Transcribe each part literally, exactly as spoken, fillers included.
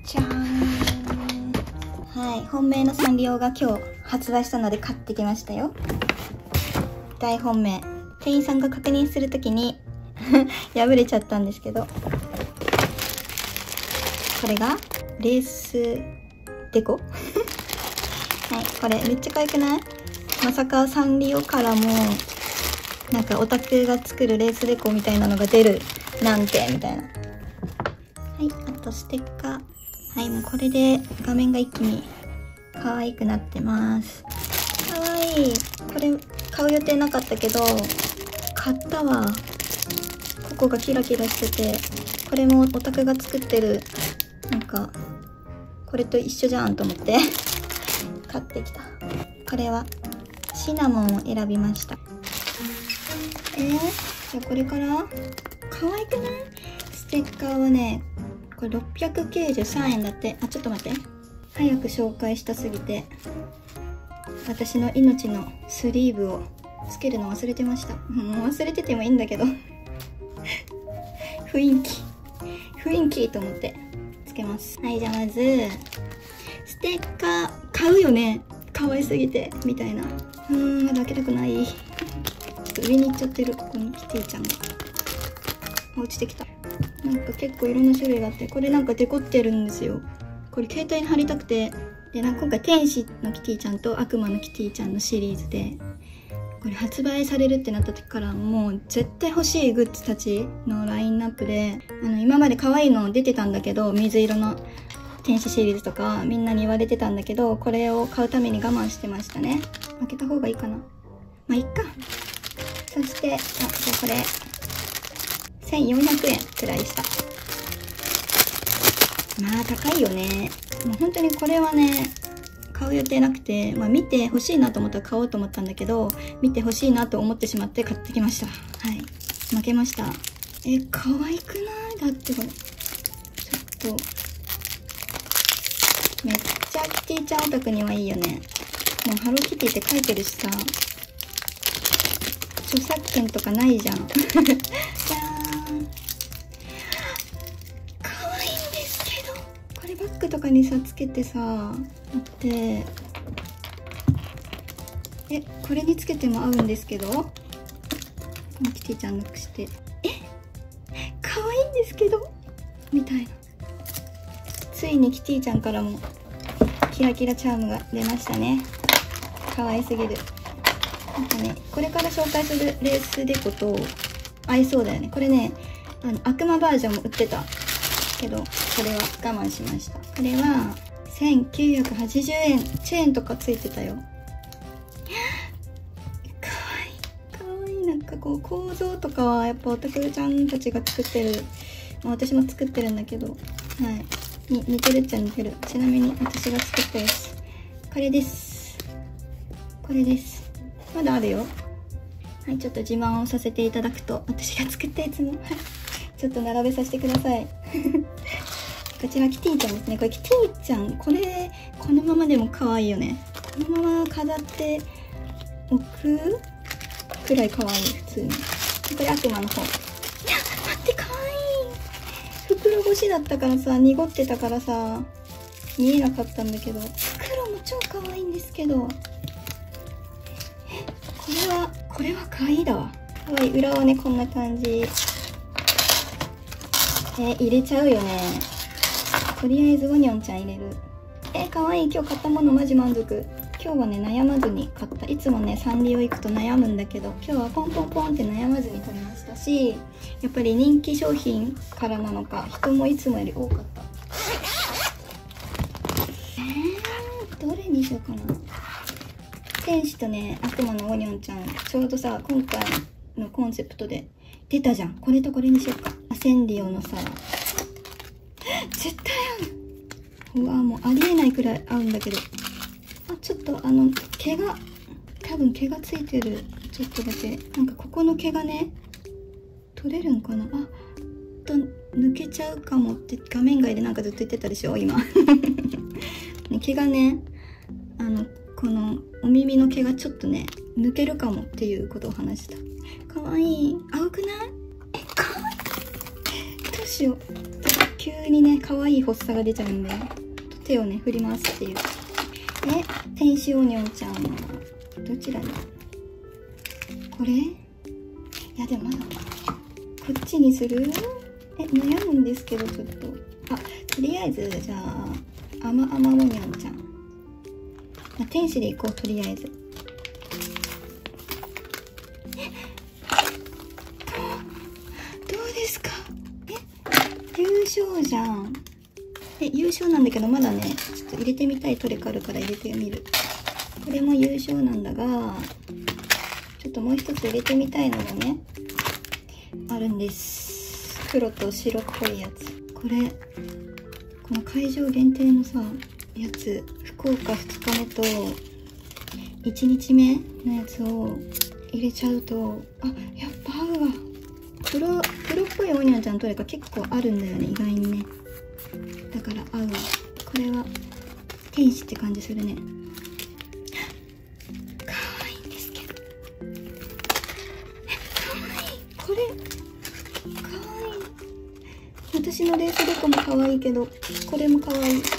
じゃーん。はい、本命のサンリオが今日発売したので買ってきましたよ。大本命。店員さんが確認するときに破れちゃったんですけど、これがレースデコはい、これめっちゃ可愛くない？まさかサンリオからもなんかオタクが作るレースデコみたいなのが出るなんてみたいな。はい、あとステッカー。はい、もうこれで画面が一気に可愛くなってます。可愛い。これ買う予定なかったけど買ったわ。ここがキラキラしてて、これもオタクが作ってる、なんかこれと一緒じゃんと思って買ってきた。これはシナモンを選びました。えー、じゃあこれから可愛くない？ステッカーはね、これろっぴゃくきゅうじゅうさんえんだって。あ、ちょっと待って、早く紹介したすぎて私の命のスリーブをつけるの忘れてました。もう忘れててもいいんだけど雰囲気雰囲気と思ってつけます。はい、じゃあまずステッカー買うよね、可愛すぎてみたいな。うーん、まだ開けたくない上に行っちゃってる。ここにキティちゃんが落ちてきた。なんか結構いろんな種類があって、これなんかデコってるんですよ。これ携帯に貼りたくて。で、なんか今回天使のキティちゃんと悪魔のキティちゃんのシリーズで、これ発売されるってなった時からもう絶対欲しいグッズたちのラインナップで、あの今まで可愛いの出てたんだけど、水色の天使シリーズとかみんなに言われてたんだけど、これを買うために我慢してましたね。開けた方がいいかな。まあいっか。そして、あ、じゃあこれせんよんひゃくえんくらいした。まあ高いよね。もう本当にこれはね、買う予定なくて、まあ見て欲しいなと思ったら買おうと思ったんだけど、見て欲しいなと思ってしまって買ってきました。はい。負けました。え、可愛くない？だってこれ。ちょっと。めっちゃキティちゃんオタクにはいいよね。もうハローキティって書いてるしさ。著作権とかないじゃん。じゃーん。可愛いんですけど。これバッグとかにさ、つけてさ、待って。え、これにつけても合うんですけど、このキティちゃんなくして。え、可愛いんですけどみたいな。ついにキティちゃんからもキラキラチャームが出ましたね。可愛すぎる。なんかね、これから紹介するレースデコと合いそうだよね。これね、あの悪魔バージョンも売ってたけど、これは我慢しました。これはせんきゅうひゃくはちじゅうえん、チェーンとかついてたよ。かわいいかわいい。なんかこう構造とかはやっぱオタクちゃんたちが作ってる、まあ、私も作ってるんだけど、はいに似てるっちゃ似てる。ちなみに私が作ったやつこれです。これです。まだあるよ。はい、ちょっと自慢をさせていただくと、私が作ったやつもちょっと並べさせてくださいこちらキティちゃんですね。これキティちゃん、これこのままでも可愛いよね。このまま飾っておくくらい可愛い。普通に。これ悪魔の方。いや、待って、可愛い。袋越しだったからさ、濁ってたからさ見えなかったんだけど、黒も超可愛いんですけど、これは、これは可愛いだわ。可愛い。裏はね、こんな感じ。え、入れちゃうよね。とりあえずオニョンちゃん入れる。え、可愛い。今日買ったものマジ満足。今日はね、悩まずに買った。いつもね、サンリオ行くと悩むんだけど、今日はポンポンポンって悩まずに買いましたし、やっぱり人気商品からなのか、人もいつもより多かった。えー、どれにしようかな。天使とね、悪魔のオニョンちゃん、ちょうどさ、今回のコンセプトで出たじゃん。これとこれにしようか。アセンリオのさ、絶対合う。うわ、もうありえないくらい合うんだけど。あ、ちょっとあの、毛が、多分毛がついてる。ちょっとだけ。なんかここの毛がね、取れるんかな。あ、と抜けちゃうかもって画面外でなんかずっと言ってたでしょ、今。毛がね、あの、このお耳の毛がちょっとね抜けるかもっていうことを話した。かわいい。青くない？え、かわいい。どうしよう。 急にね可愛い発作が出ちゃうんで手をね振り回すっていう。で天使オニョンちゃんはどちらに、これ、いやでもまだこっちにする？え、悩むんですけど、ちょっと。あ、とりあえず、じゃあ、アマアマオニョンちゃん。まあ、天使でいこう、とりあえず。え、どうですか？え、優勝じゃん。え、優勝なんだけど、まだね、ちょっと入れてみたいトレカあるから入れてみる。これも優勝なんだが、ちょっともう一つ入れてみたいのがね、あるんです。黒と白っぽいやつ。これ、この会場限定のさ、やつ、福岡ふつかめといちにちめのやつを入れちゃうと、あ、やっぱ合うわ。黒、黒っぽいオニョンちゃんとれか結構あるんだよね、意外にね。だから合うわ。これは天使って感じするね。可愛いんですけど。可愛い。これ可愛い。私のレースデコも可愛いけど、これも可愛い。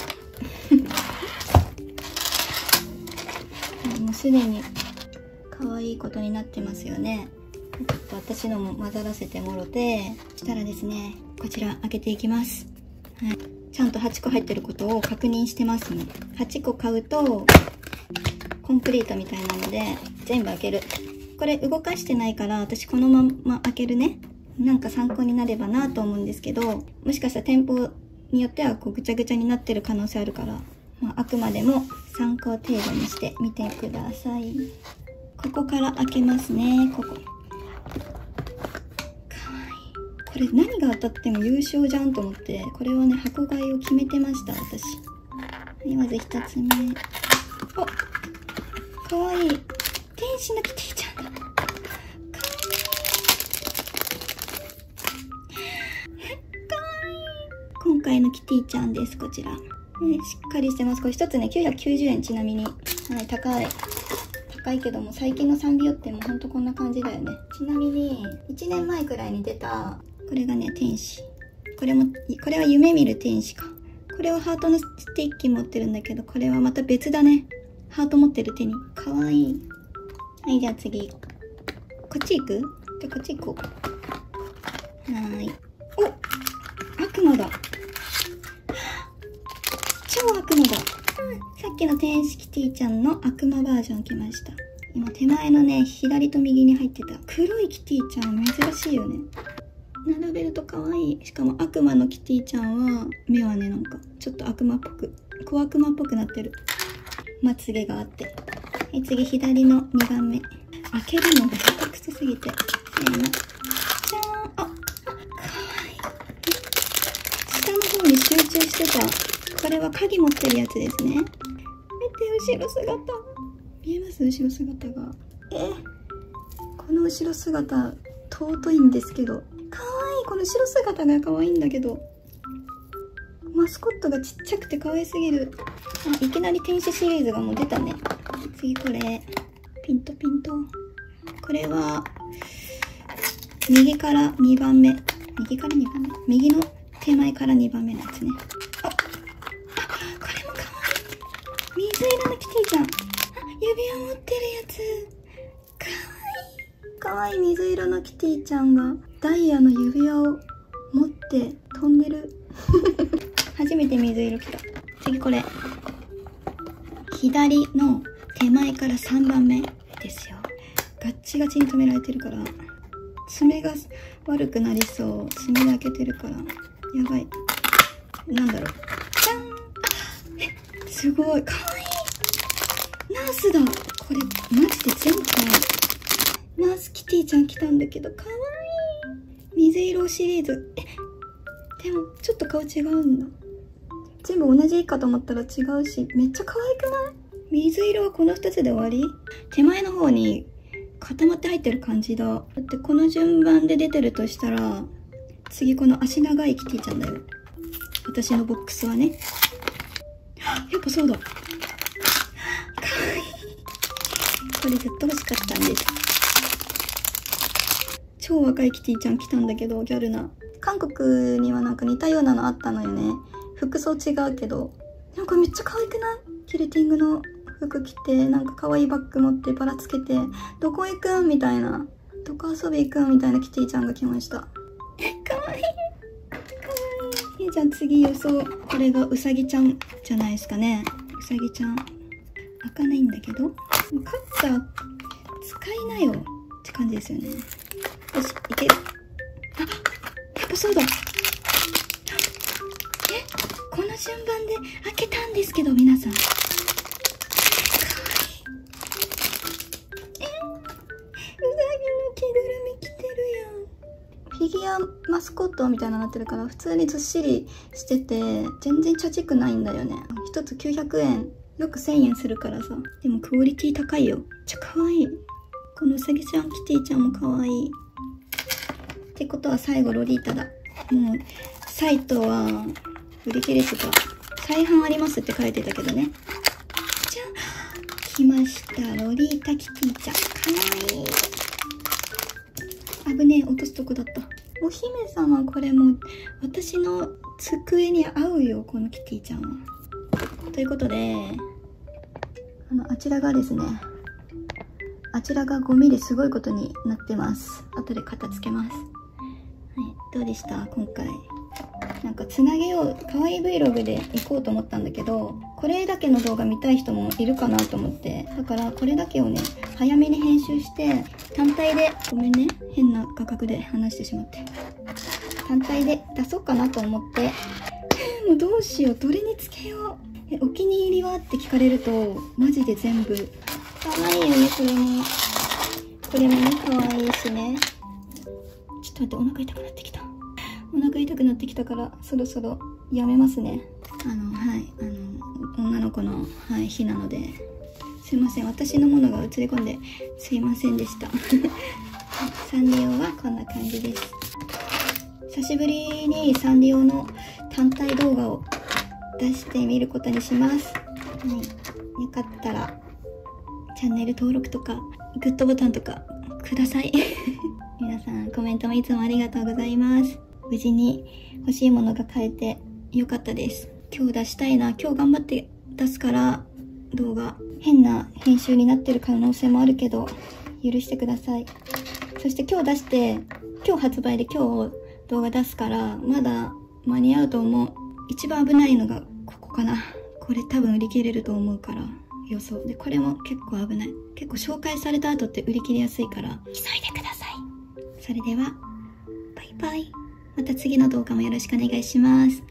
もうすでに可愛いことになってますよね。ちょっと私のも混ざらせてもろて、そしたらですね、こちら開けていきます。はい。ちゃんとはちこ入ってることを確認してますね。はちこ買うと、コンプリートみたいなので、全部開ける。これ動かしてないから、私このまま開けるね。なんか参考になればなと思うんですけど、もしかしたら店舗によってはこうぐちゃぐちゃになってる可能性あるから、まあ、あくまでも参考程度にしてみてください。ここから開けますね、ここ。これ何が当たっても優勝じゃんと思って、これはね、箱買いを決めてました、私。はい、まずひとつめ。お、かわいい。天使のキティちゃんだ。かわいい。かわいい。今回のキティちゃんです、こちら。ね、しっかりしてます。これ一つね、きゅうひゃくきゅうじゅうえん、ちなみに。はい、高い。高いけども、最近のサンリオってもうほんとこんな感じだよね。ちなみに、いちねんまえくらいに出た、これがね、天使。これも、これは夢見る天使か。これはハートのステッキ持ってるんだけど、これはまた別だね。ハート持ってる手に。かわいい。はい、じゃあ次。こっち行く？じゃあこっち行こう。はーい。お！悪魔だ。超悪魔だ。さっきの天使キティちゃんの悪魔バージョン来ました。今手前のね、左と右に入ってた黒いキティちゃん珍しいよね。並べると可愛い。しかも悪魔のキティちゃんは目はね、なんかちょっと悪魔っぽく、小悪魔っぽくなってる。まつげがあって。はい、次左のにばんめ。開けるのが下手くそすぎて。せーの。じゃーん。あ、あ、かわいい。下の方に集中してた。これは鍵持ってるやつですね。見て、後ろ姿。見えます？後ろ姿が。え、この後ろ姿、尊いんですけど。かわいい。この後ろ姿が可愛いんだけど。マスコットがちっちゃくて可愛すぎる。あ、いきなり天使シリーズがもう出たね。次これ。ピントピント。これは、右からにばんめ。右からにばんめ。右の手前からにばんめのやつね。あ、あ、これも可愛い。水色のキティちゃん。あ、指輪持ってるやつ。かわいい。かわいい水色のキティちゃんがダイヤの指輪を持って飛んでる。初めて水色来た。次これ。左の手前からさんばんめですよ。ガッチガチに止められてるから、爪が悪くなりそう。爪で開けてるから。やばい。なんだろう。じゃん。え、すごい。かわいい。ナースだ。これ、マジで前回、ナースキティちゃん来たんだけど、かわいい。水色シリーズ。え、でも、ちょっと顔違うんだ。全部同じかと思ったら違うし、めっちゃ可愛くない？水色はこのふたつで終わり？手前の方に固まって入ってる感じだ。だってこの順番で出てるとしたら、次この足長いキティちゃんだよ。私のボックスはね。やっぱそうだ。かわいい。これずっと欲しかったんです。 超若いキティちゃん来たんだけど、ギャルな。韓国にはなんか似たようなのあったのよね。服装違うけど。なんかめっちゃ可愛くない？キルティングの服着て、なんか可愛いバッグ持ってバラつけて、どこ行くんみたいな。どこ遊び行くんみたいなキティちゃんが来ました。かわいい。かわいい。じゃあ次予想。これがウサギちゃんじゃないですかね。ウサギちゃん。開かないんだけど。カッター使いなよって感じですよね。よし、いける。あ、やっぱそうだ。え、この順番で開けたんですけど、皆さん。フィギュアマスコットみたいなのなってるから、普通にずっしりしてて、全然チャチくないんだよね。一つきゅうひゃくえん、よくせんえんするからさ。でもクオリティ高いよ。めっちゃ可愛い。このうさぎちゃん、キティちゃんも可愛い。ってことは最後ロリータだ。もう、サイトは売り切れてた。再販ありますって書いてたけどね。じゃあ、来ました。ロリータキティちゃん。可愛い。危ねえ、落とすとこだった。お姫様、これもう私の机に合うよ、このキティちゃんは。ということで、あの、あちらがですね、あちらがゴミですごいことになってます。後で片付けます。はい、どうでした今回。なんかつなげよう、可愛い Vlog で行こうと思ったんだけど、これだけの動画見たい人もいるかなと思って、だからこれだけをね、早めに編集して、単体で、ごめんね、変な画角で話してしまって。単体で出そうかなと思って、もうどうしよう、どれにつけよう。え、お気に入りはって聞かれると、マジで全部。可愛いよね、これも。これもね、可愛いしね。ちょっと待って、お腹痛くなってきた。お腹痛くなってきたから、そろそろやめますね。あの、はい、あの、女の子の、はい、日なので、すいません、私のものが映り込んで、すいませんでした。サンリオはこんな感じです。久しぶりにサンリオの単体動画を出してみることにします。はい、よかったら、チャンネル登録とか、グッドボタンとか、ください。皆さん、コメントもいつもありがとうございます。無事に欲しいものが買えてよかったです。今日出したいな。今日頑張って出すから動画。変な編集になってる可能性もあるけど、許してください。そして今日出して、今日発売で今日動画出すから、まだ間に合うと思う。一番危ないのがここかな。これ多分売り切れると思うから、予想。で、これも結構危ない。結構紹介された後って売り切れやすいから、急いでください。それでは、バイバイ。また次の動画もよろしくお願いします。